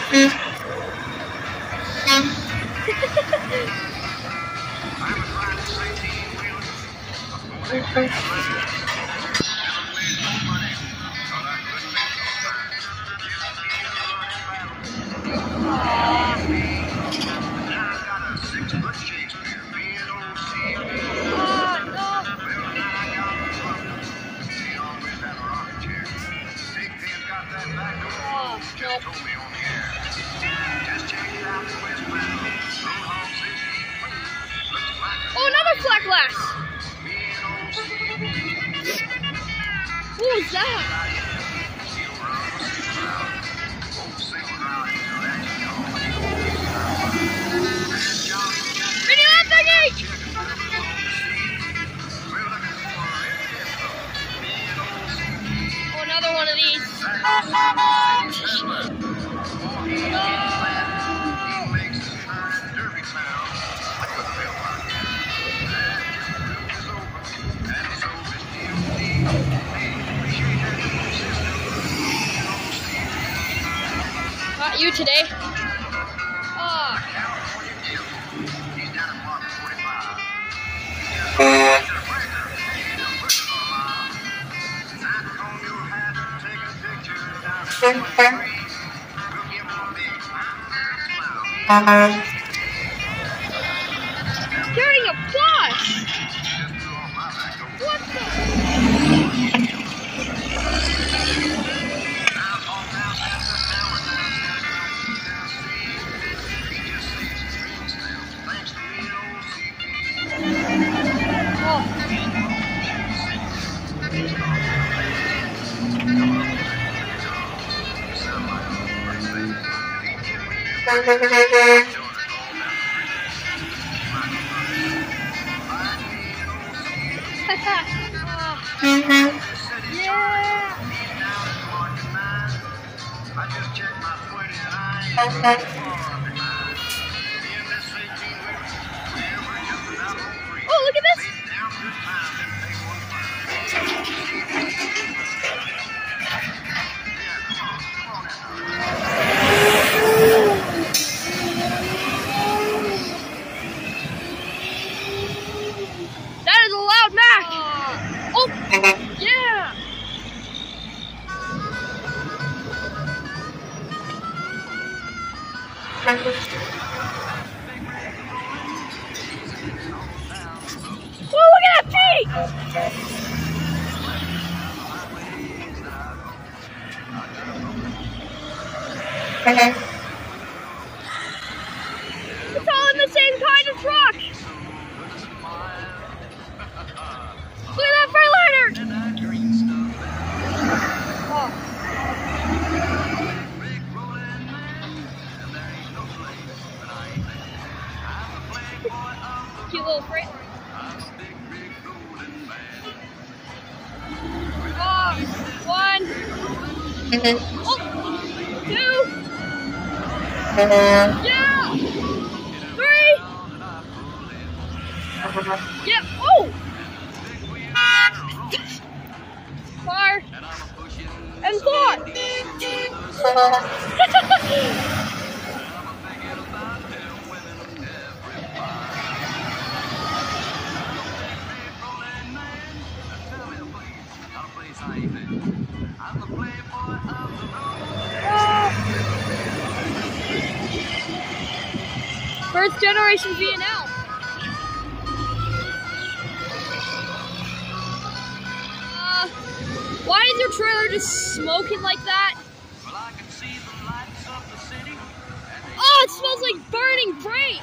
Oh, another flat glass. What was that? Mini lap thingy! Oh, another one of these. Not you today. Oh. Carrying a bus! What the? Oh, look at this! That is a loud Mac! Oh, yeah! Whoa, look at that feet! It's all in the same kind of truck! Look at that Freightliner! Oh. Cute little Freightliner. Oh, one. Oh, two. Yeah. Three. Yep. Oh. 4 and 4. First generation V&L. Why is your trailer just smoking like that? Oh, it smells like burning freight.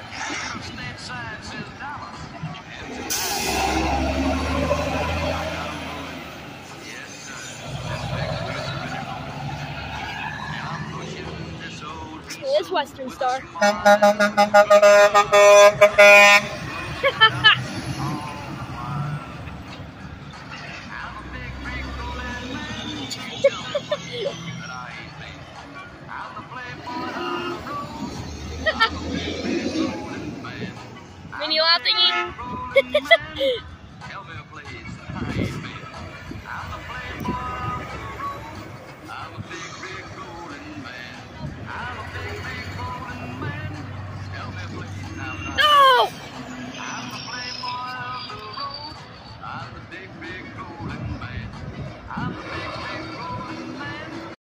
It is Western Star. Mini lap thingy.